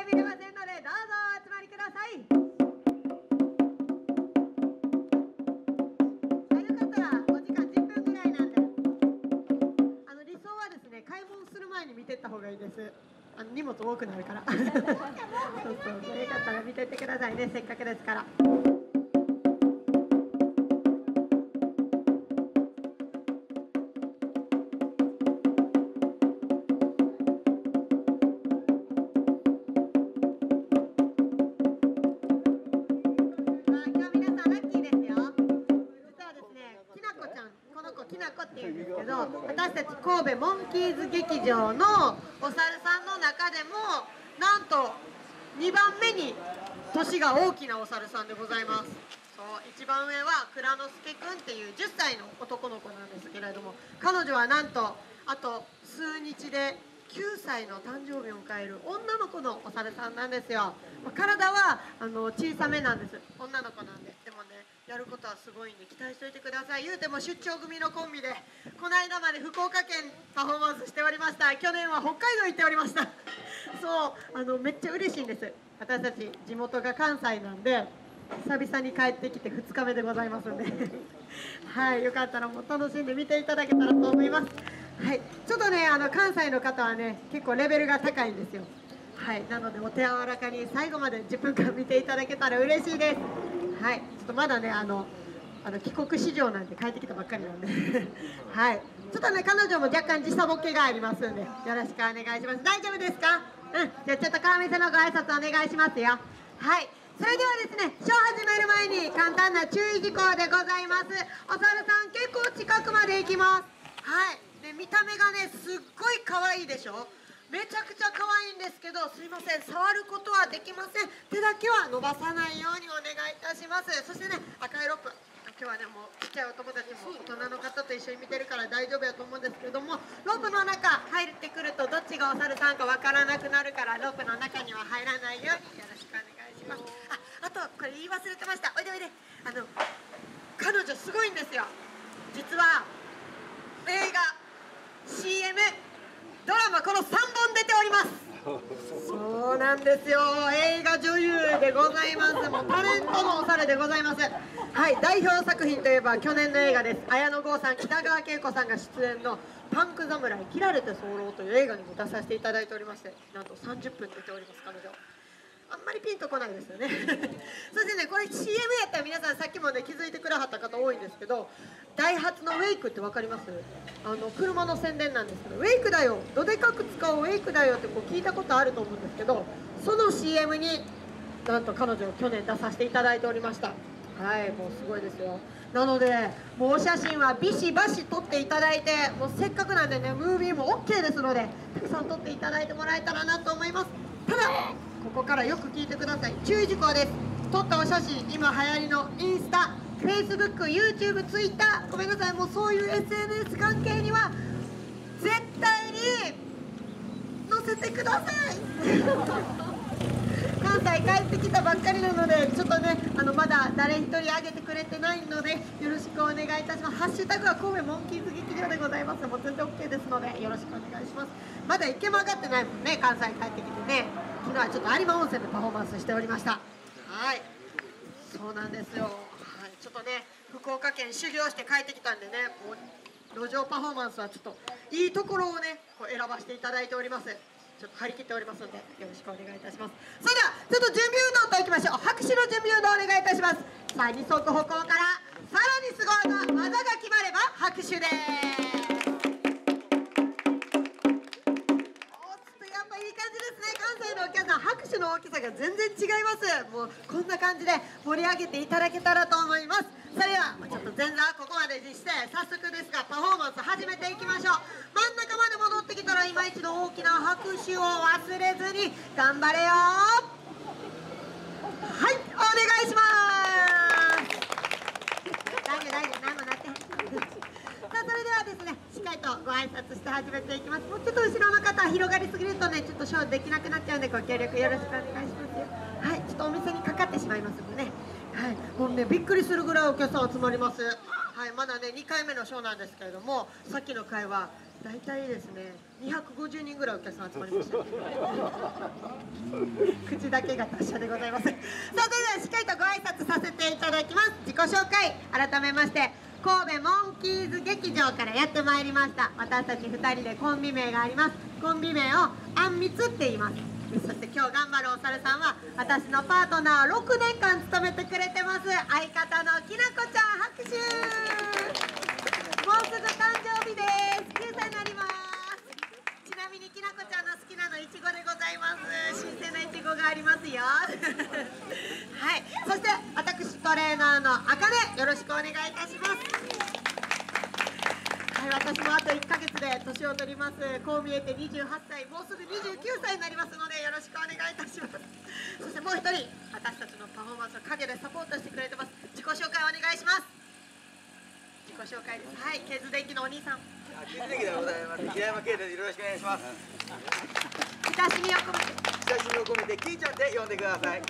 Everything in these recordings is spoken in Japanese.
見れませんので、どうぞお集まりください。よかったらお時間10分ぐらいなんで、理想はですね、買い物する前に見てった方がいいです。荷物多くなるからそうそう、よかったら見てってくださいね、せっかくですから。私たち神戸モンキーズ劇場のお猿さんの中でもなんと2番目に年が大きなお猿さんでございます。そう、一番上は蔵之介くんっていう10歳の男の子なんですけれども、彼女はなんとあと数日で9歳の誕生日を迎える女の子のお猿さんなんですよ。体は小さめなんです。女の子なんで。でもね、やることはすごいんで期待しておいてください。言うても出張組のコンビでこの間まで福岡県パフォーマンスしておりました。去年は北海道行っておりましたそうめっちゃ嬉しいんです。私たち地元が関西なんで久々に帰ってきて2日目でございますんではい、よかったらもう楽しんで見ていただけたらと思います。はい、ちょっとね関西の方はね結構レベルが高いんですよ。はい、なのでお手柔らかに最後まで10分間見ていただけたら嬉しいです。はい、ちょっとまだね帰国子女なんで帰ってきたばっかりなんではい、ちょっとね彼女も若干時差ボケがありますんでよろしくお願いします。大丈夫ですか？じゃあちょっと川見せのご挨拶お願いしますよ。はい、それではですね、ショー始める前に簡単な注意事項でございます。お猿さん結構近くまで行きます。はい、で見た目がねすっごい可愛いでしょ。めちゃくちゃ可愛いんですけど、すいません、触ることはできません。手だけは伸ばさないようにお願いいたします。そしてね、赤いロープ、今日はねもうちっちゃいお友達も大人の方と一緒に見てるから大丈夫やと思うんですけれども、ロープの中入ってくるとどっちがお猿さんかわからなくなるから、ロープの中には入らないようによろしくお願いします。あとこれ言い忘れてました。おいでおいで、彼女すごいんですよ。実は映画 CMドラマこの3本出ております。そうなんですよ、映画女優でございます。もうタレントのお猿でございます。はい、代表作品といえば去年の映画です。綾野剛さん、北川景子さんが出演の「パンク侍切られて候」という映画にも出させていただいておりまして、なんと30分出ております。彼女あんまりピンとこないですよねそしてね、これ CM やったら皆さんさっきもね気づいてくださった方多いんですけど、ダイハツのウェイクって分かります？車の宣伝なんですけど、ウェイクだよ、どでかく使うウェイクだよってこう聞いたことあると思うんですけど、その CM になんと彼女去年出させていただいておりました。はい、もうすごいですよ。なのでもうお写真はビシバシ撮っていただいて、もうせっかくなんでねムービーも OK ですのでたくさん撮っていただいてもらえたらなと思います。ただここからよく聞いてください。注意事項です。撮ったお写真、今流行りのインスタ、Facebook、YouTube、Twitter、ごめんなさい、もうそういう SNS 関係には絶対に載せてください関西帰ってきたばっかりなので、ちょっとねまだ誰一人上げてくれてないのでよろしくお願いいたします。ハッシュタグは神戸モンキーズ劇場でございます。もう全然 OK ですのでよろしくお願いします。まだ一軒も上がってないもんね、関西帰ってきてね。昨日はちょっと有馬温泉でパフォーマンスしておりました。はい、そうなんですよ。はい、ちょっとね福岡県修行して帰ってきたんでね、もう路上パフォーマンスはちょっといいところをねこう選ばせていただいております。ちょっと張り切っておりますのでよろしくお願いいたします。それではちょっと準備運動といきましょう。拍手の準備運動お願いいたします。さあ二足歩行からさらにすごいな技が決まれば拍手です。やっぱいい感じですね。関西のお客さん拍手の大きさが全然違います。もうこんな感じで盛り上げていただけたらと思います。それではちょっと前座ここまでにして早速ですがパフォーマンス始めていきましょう。真ん中まで戻ってきたら今一度大きな拍手を忘れずに頑張れよ。はい、お願いします。大丈夫大丈夫、何もなってさあそれではですね、しっかりとご挨拶して始めていきます。もうちょっと後ろの方は広がりすぎるとねちょっとショーできなくなっちゃうんでご協力よろしくお願いしますよ。はい、ちょっとお店にかかってしまいますのでね、はい、もうねびっくりするぐらいお客さん集まります。はい、まだね2回目のショーなんですけれども、さっきの回は大体ですね250人ぐらいお客さん集まりました口だけが達者でございます。さあ、それではしっかりとご挨拶させていただきます。自己紹介改めまして、神戸モンキーズ劇場からやってまいりました私たち2人でコンビ名があります。コンビ名をあんみつって言います。そして今日頑張るお猿さんは私のパートナーを6年間務めてくれてます相方のきなこちゃん。拍手。もうすぐ誕生日です。9歳になります。ちなみにきなこちゃんの好きなのいちごでございます。新鮮ないちごがありますよはい、そして私トレーナーのあかね、よろしくお願いいたします。はい、私もあと1ヶ月で年を取ります。こう見えて28歳、もうすぐ29歳になりますのでよろしくお願いいたします。そしてもう一人、私たちのパフォーマンスを陰でサポートしてくれてます。自己紹介お願いします。自己紹介です。はい、ケズ電機のお兄さん。 ケズ電機でございます。平山圭です。よろしくお願いします。 親しみを込めて。 親しみを込めてキーちゃんで呼んでください。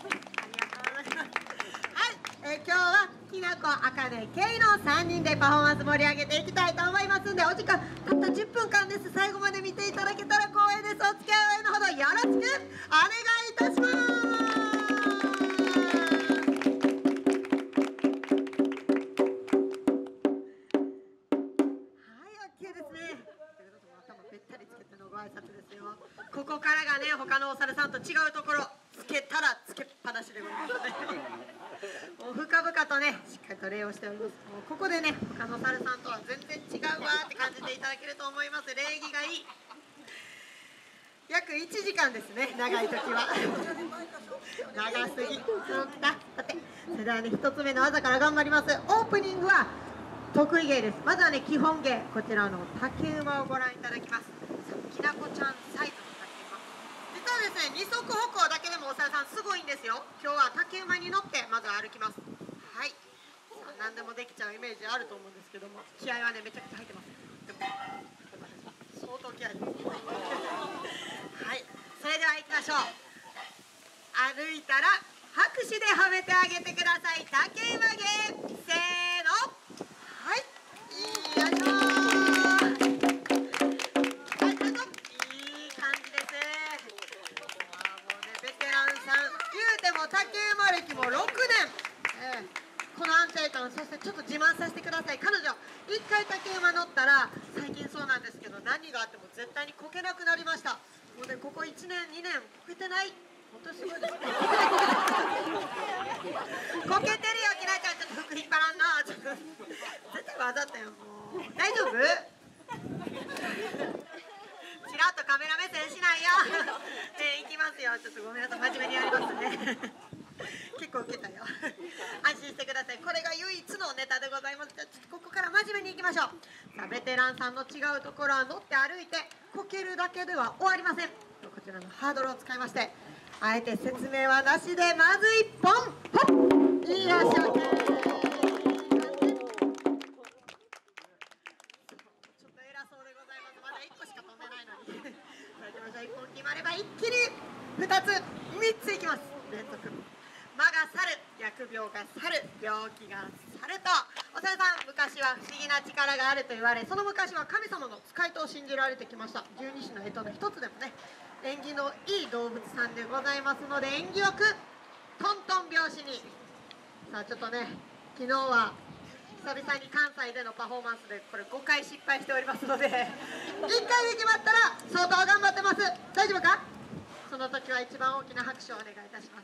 今日はきなこ、あかね、けいの3人でパフォーマンス盛り上げていきたいと思いますんで、お時間たった10分間です。最後まで見ていただけたら光栄です。お付き合いのほどよろしくお願いいたします。はい、OK ですね。頭べったりつけてのご挨拶ですよ。ここからがね、他のお猿さんと違うところ、つけたらつけっぱなしでございますねもう深々とね、しっかりと礼をしております。もうここでね、他の猿さんとは全然違うわって感じていただけると思います。礼儀がいい。約1時間ですね、長い時は長すぎ。そうきた。さて、それではね、1つ目の技から頑張ります。オープニングは得意芸です。まずはね、基本芸、こちらの竹馬をご覧いただきます。きなこちゃんサイズの竹馬、実はですね、二足歩行だけでもお猿さんすごいんですよ。今日は竹馬に乗ってまずは歩きます。はい、さあ何でもできちゃうイメージあると思うんですけども、気合はねめちゃくちゃ入ってます。でも相当気合いはい、それでは行きましょう。歩いたら拍手で褒めてあげてください。竹馬芸、せーの、はい、よいしょー。竹馬歴も6年、この安定感、そしてちょっと自慢させてください。彼女1回竹馬乗ったら、最近そうなんですけど、何があっても絶対にこけなくなりました。もうね、ここ1年2年こけてない。本当にすごいですねこけてるよ、きなちゃん。ちょっと服引っ張らんな。ちょっと絶対わざったよ。もう大丈夫ちらっとカメラ目線しないよ行きますよ。ちょっとごめんなさい、真面目にやりますね結構ウケたよ安心してください。これが唯一のネタでございます。じゃあちょっとここから真面目にいきましょう。さあ、ベテランさんの違うところは乗って歩いてこけるだけでは終わりません。こちらのハードルを使いまして、あえて説明はなしでまず1本ほっ、いい足を1本決まれば一気に2つ3ついきます。連続魔が去る、疫病が去る、病気が去ると、お猿さん昔は不思議な力があると言われ、その昔は神様の使いと信じられてきました。十二支の干支の一つでもね、縁起のいい動物さんでございますので、縁起よくトントン拍子に。さあちょっとね、昨日は久々に関西でのパフォーマンスでこれ5回失敗しておりますので1回で決まったら相当頑張ってます。大丈夫か。その時は一番大きな拍手をお願いいたします。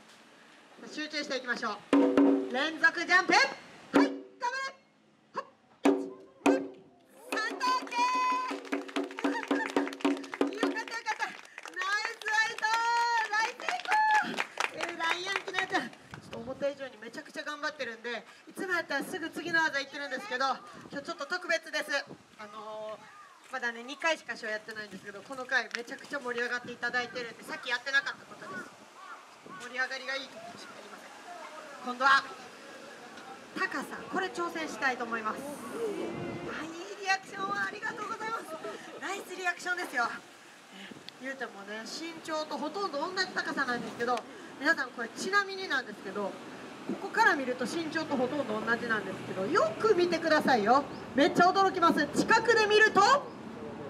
集中していきましょう。連続ジャンプ、はい、頑張れ。ほっ、1、2、3と OK よかったよかった、ナイスアウト、大成功。ライアンキナちゃん、思った以上にめちゃくちゃ頑張ってるんで、いつもやったらすぐ次の技いってるんですけど、今日ちょっと特別です。まだね2回しかショーやってないんですけど、この回めちゃくちゃ盛り上がっていただいてるんで、さっきやってなかったことです。盛り上がりがいいところしかありません。今度は高さ、これ挑戦したいと思います。はい、いいリアクションはありがとうございます。ナイスリアクションですよ。言うてもね、身長とほとんど同じ高さなんですけど、皆さんこれちなみになんですけど、ここから見ると身長とほとんど同じなんですけど、よく見てくださいよ。めっちゃ驚きます。近くで見ると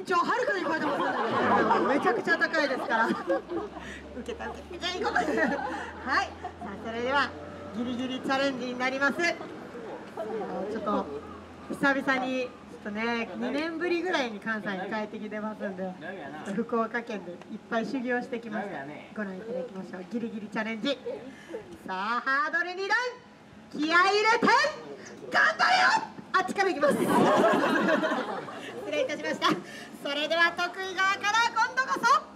長はるかに超えてますね。めちゃくちゃ高いですから。受けた受けた。じゃあ行こう。はい。さあそれではギリギリチャレンジになります。ちょっと久々にちょっとね2年ぶりぐらいに関西に帰ってきてますんで、福岡県でいっぱい修行してきました。ご覧いただきましょう。ギリギリチャレンジ。さあハードル2段気合い入れて頑張れよ。あっちから行きます。失礼いたしました。それでは得意側から今度こそ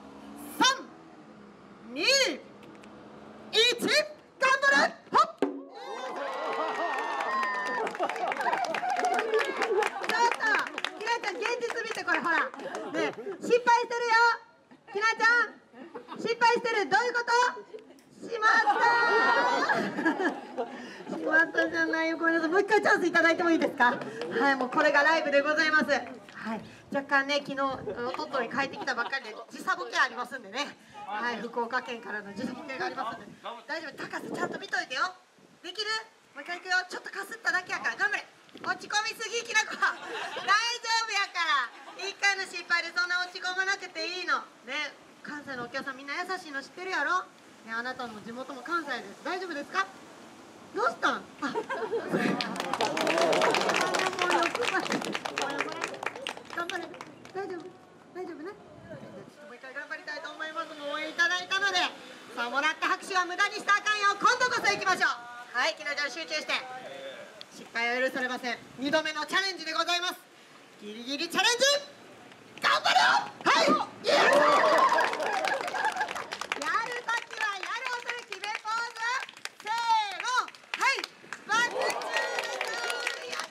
3、2、1、頑張れ。ほっ。ちょっときなちゃん現実見てこれほら。ね失敗してるよ。きなちゃん失敗してる。どういうこと？しまったしまったじゃないよ。ごめんなさい。もう一回チャンスいただいてもいいですか？はい、もうこれがライブでございます。はい、若干ね、昨日、おととい帰ってきたばっかりで時差ボケありますんでね。はい、福岡県からの時差ボケがありますんで。大丈夫、高瀬ちゃんと見といてよ。できる？もう一回いくよ。ちょっとかすっただけやから頑張れ。落ち込みすぎきな子は大丈夫やから。一回の失敗でそんな落ち込まなくていいの。ね、関西のお客さんみんな優しいの知ってるやろ。ね、あなたの地元も関西です。大丈夫ですか？どうしたん？あ、もう欲張り。頑張れ。大丈夫。大丈夫ね。もう一回頑張りたいと思います。もう応援いただいたので、さあもらった拍手は無駄にしたらあかんよ。今度こそ行きましょう。はい、きなちゃん集中して。失敗は許されません。2度目のチャレンジでございます。ギリギリチャレンジ。頑張れよ。はい。やるときはやるおそれ決めポーズ。せーの。はい。バクチュール。や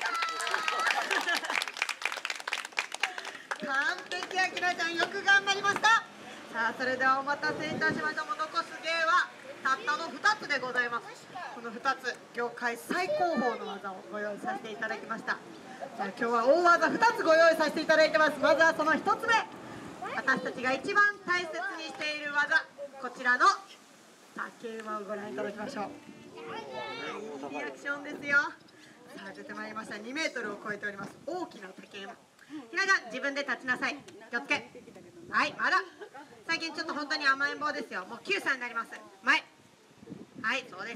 ったー。完璧や。きなちゃんよく頑張りました。さあそれではお待たせいたしました。もう残す芸はたったの2つでございます。この2つ業界最高峰の技をご用意させていただきました。さあ今日は大技2つご用意させていただいてます。まずはその1つ目、私たちが一番大切にしている技、こちらの竹馬をご覧いただきましょう。いいリアクションですよ。さあ出てまいりました。2メートルを超えております。大きな竹馬。ひなちゃん自分で立ちなさい。気をつけ。はい、まだ最近ちょっと本当に甘えん坊ですよ。もう9歳になります。前。はい、そうです。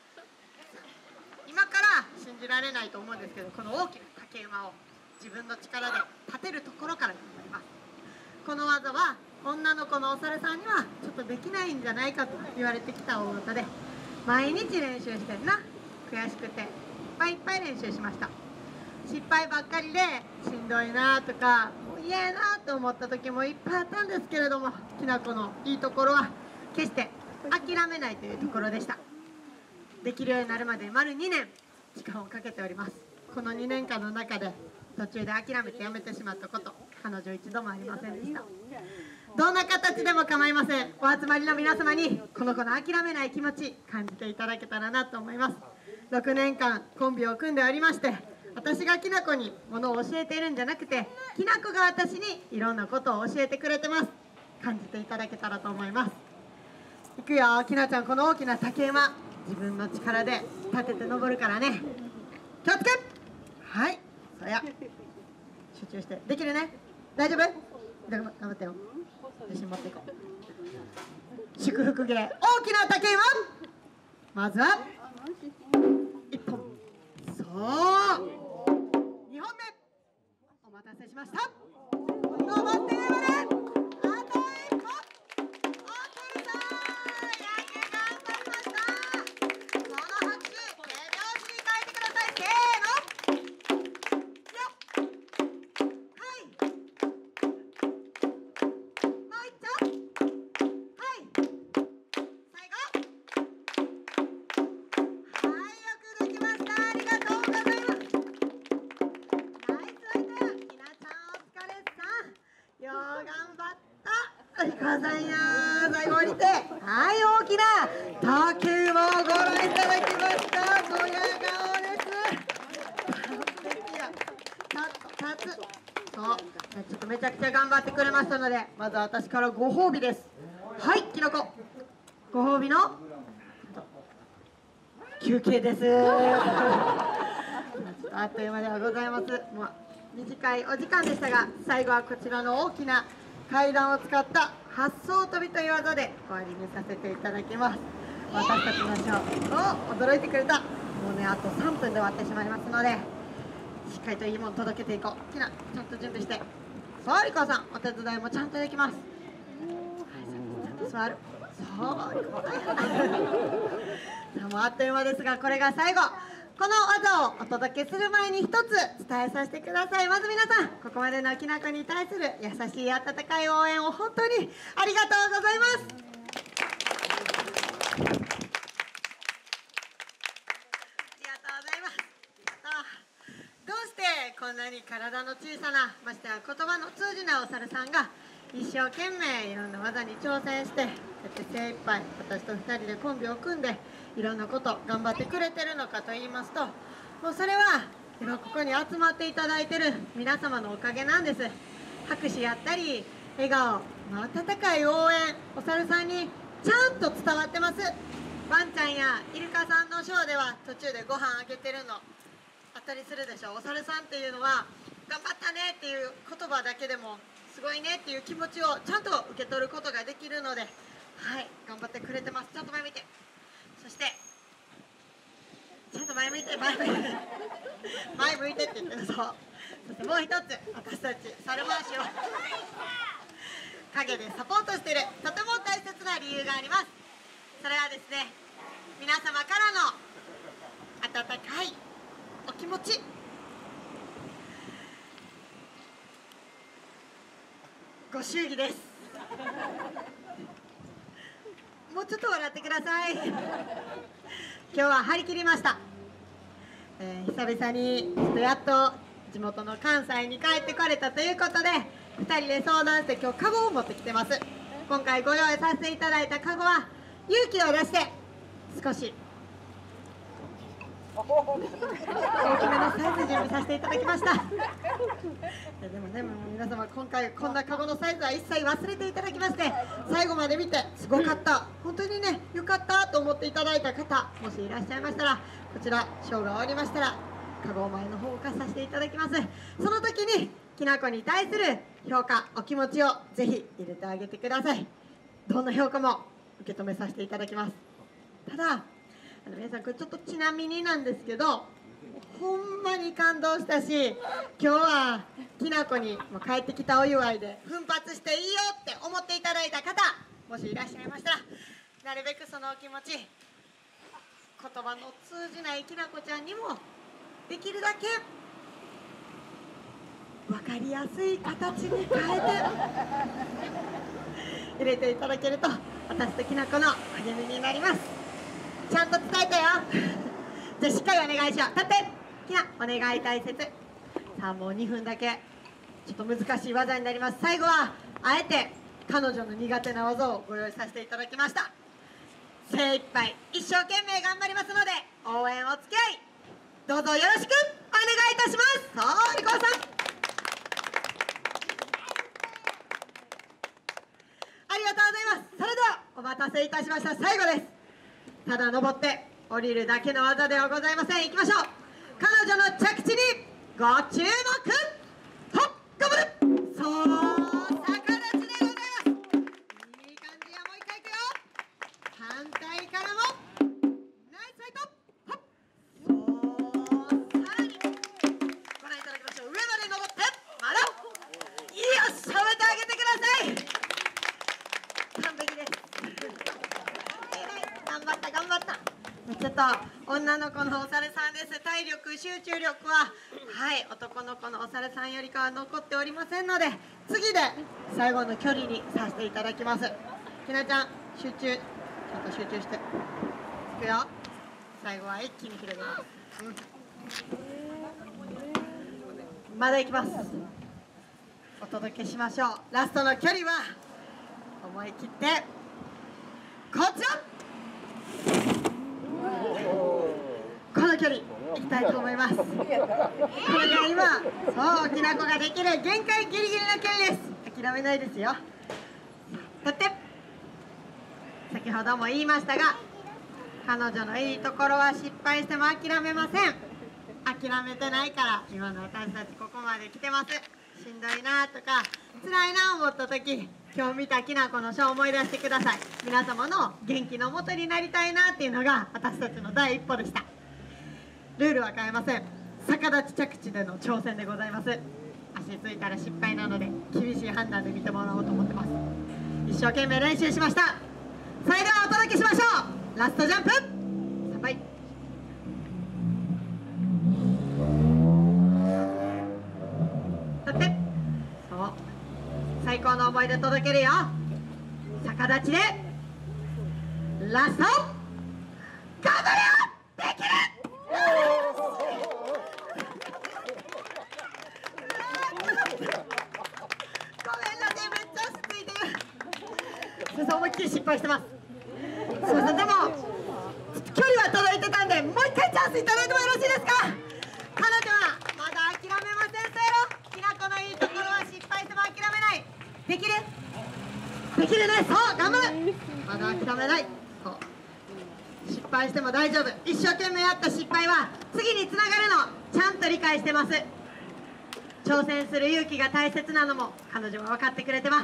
今から信じられないと思うんですけど、この大きな竹馬を自分の力で立てるところから頑張ります。この技は女の子のお猿さんにはちょっとできないんじゃないかと言われてきた大技で、毎日練習してんな。悔しくていっぱいいっぱい練習しました。失敗ばっかりでしんどいなとかもう嫌やなと思った時もいっぱいあったんですけれども、きなこのいいところは決して諦めないというところでした。できるようになるまで丸2年時間をかけております。この2年間の中で途中で諦めてやめてしまったこと、彼女一度もありませんでした。どんな形でも構いません。お集まりの皆様にこの子の諦めない気持ち感じていただけたらなと思います。6年間コンビを組んでおりまして、私がきなこにものを教えているんじゃなくて、きなこが私にいろんなことを教えてくれてます。感じていただけたらと思います。いくよ、きなちゃん、この大きな竹馬自分の力で立てて登るからね。気をつけ。はい、そや集中してできるね。大丈夫？頑張ってよ。自信持っていこう。祝福芸大きな竹馬、まずは1本、そう2本目、お待たせしました。登って上まであと1歩。最後降りて、はい、大きな竹馬をご覧いただきました。ドヤ顔です。完璧や。立つ。そう、ちょっとめちゃくちゃ頑張ってくれましたので、まずは私からご褒美です。はい、きのこ。ご褒美の休憩です。あっという間ではございます。もう短いお時間でしたが、最後はこちらの大きな階段を使った八層跳びという技で終わりにさせていただきます。私たちのショー、驚いてくれた。もうね、あと3分で終わってしまいますので、しっかりといいもの届けていこう。きな、ちゃんと準備して。さあ、リコさん、お手伝いもちゃんとできます。ちゃんと座る。そう、リコ。さあ、もうあっという間ですが、これが最後。この技をお届けする前に一つ伝えさせてください。まず皆さん、ここまでのきなこに対する優しい温かい応援を本当にありがとうございます。ありがとうございます。どうしてこんなに体の小さな、ましてや言葉の通じないお猿さんが一生懸命いろんな技に挑戦して、精一杯私と2人でコンビを組んでいろんなこと頑張ってくれてるのかと言いますと、もうそれは今ここに集まっていただいてる皆様のおかげなんです。拍手やったり笑顔、温かい応援、お猿さんにちゃんと伝わってます。ワンちゃんやイルカさんのショーでは途中でご飯あげてるのあったりするでしょ。お猿さんっていうのは頑張ったねっていう言葉だけでもすごいねっていう気持ちをちゃんと受け取ることができるので、はい、頑張ってくれてます。ちゃんと前見て、そしてちゃんと前向いて、前向いて前向いてって言ってる。そう、そしてもう一つ、私たち猿回しを陰でサポートしているとても大切な理由があります。それはですね、皆様からの温かいお気持ち、ご祝儀です。もうちょっと笑ってください。今日は張り切りました。久々にやっと地元の関西に帰ってこれたということで、2人で相談して今日カゴを持ってきてます。今回ご用意させていただいたカゴは勇気を出して少し大きめのサイズ準備させていただきました。でもね、もう皆様今回こんなカゴのサイズは一切忘れていただきまして、最後まで見てすごかった、本当にねよかったと思っていただいた方、もしいらっしゃいましたら、こちらショーが終わりましたらカゴ前の方を貸させていただきます。その時にきなこに対する評価、お気持ちをぜひ入れてあげてください。どんな評価も受け止めさせていただきます。ただ皆さん、これちょっとちなみになんですけど、ほんまに感動したし、今日はきなこに帰ってきたお祝いで奮発していいよって思っていただいた方、もしいらっしゃいましたら、なるべくそのお気持ち、言葉の通じないきなこちゃんにもできるだけ分かりやすい形に変えて入れていただけると私ときなこの励みになります。ちゃんと伝えたよ。じゃあしっかりお願いしよう。立ってきな、お願い大切。さあ、もう2分だけちょっと難しい技になります。最後はあえて彼女の苦手な技をご用意させていただきました。精一杯一生懸命頑張りますので、応援お付き合いどうぞよろしくお願いいたします。さあ、リコさん、ありがとうございます。それではお待たせいたしました、最後です。ただ登って降りるだけの技ではございません。行きましょう。彼女の着地にご注目。ほっ、頑張る。そう、逆立ちでございます。いい感じや。もう一回いくよ。反対からもナイスファイト。ほっ、そう、さらにご覧いただきましょう。上まで登ってまだよっしゃ、また上げてください。完璧です。頑張った、頑張った。ちょっと女の子のお猿さんです。体力、集中力は、はい、男の子のお猿さんよりかは残っておりませんので、次で最後の距離にさせていただきます。きなちゃん、集中、ちゃんと集中していくよ。最後は一気に広げます。まだいきます。お届けしましょう。ラストの距離は思い切ってこちら、この距離いきたいと思います。これが今、そう、きなこができる限界ギリギリの距離です。諦めないですよ。立って。先ほども言いましたが、彼女のいいところは失敗しても諦めません。 諦めてないから今の私たちここまで来てます。しんどいなとか辛いな思った時、今日見たきなこの書を思い出してください。皆様の元気の元になりたいなっていうのが私たちの第一歩でした。ルールは変えません。逆立ち着地での挑戦でございます。足ついたら失敗なので厳しい判断で見てもらおうと思ってます。一生懸命練習しました。それではお届けしましょう。ラストジャンプ参拝。立って。そう、最高の思い出届けるよ。逆立ちでラスト頑張れよ。できる。思いっきり失敗してます。すいません、でも距離は届いてたんでもう一回チャンスいただいてもよろしいですか。彼女はまだ諦めません。せーの、きなこのいいところは失敗しても諦めない。できるできるね。そう頑張る。まだ諦めない。そう、失敗しても大丈夫。一生懸命やった失敗は次につながるのちゃんと理解してます。挑戦する勇気が大切なのも彼女は分かってくれてます。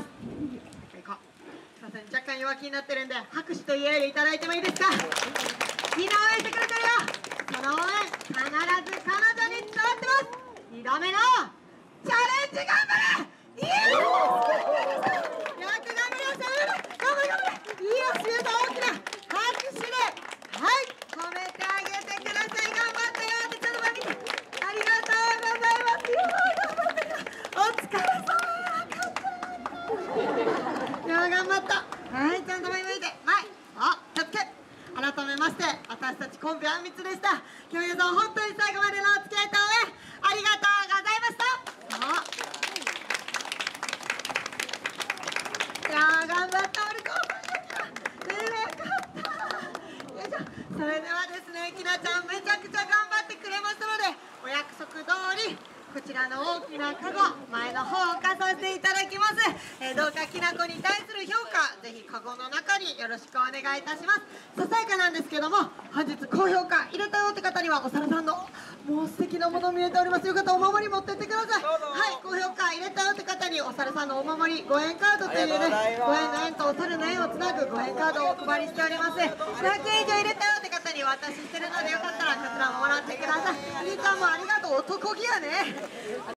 若干弱気になってるんで拍手とイエールいただいてもいいですか。みんな応援してくれてるよ。その応援必ず彼女に伝わってます。2度目のチャレンジ頑張れ。イエール。よく頑張りました。頑張れ頑張れ。いいよ、シュート。大きな拍手ではい褒めてあげてください。頑張ったよってちょっと見てありがとうございます。頑張ってよ。お疲れ様。いや頑張った。はい、ちゃんと前向いて前気をつけ。改めまして私たちコンビあんみつでした。今日皆さん本当に最後までのお付き合いと応援ありがとうございました。いやー頑張った。俺興奮できた。よかった。よいしょ。それではですね、きなちゃんめちゃくちゃ頑張ってくれましたのでお約束通りこちらの大きなカゴ前の方を置かさせていただきます。どうかきなこに対する評価ぜひカゴの中によろしくお願いいたします。ささやかなんですけども本日高評価入れたよって方にはお皿さんのもう素敵なもの見えております。よかったらお守り持ってってください。はい、高評価入れたよって方にお皿さんのお守り5円カードというね、5円の円とお猿の円をつなぐ5円カードをお配りしております。500円以上入れたよって方にお渡ししてるのでよかったらこちらももらってください。兄ちゃんもありがとう。男気やね。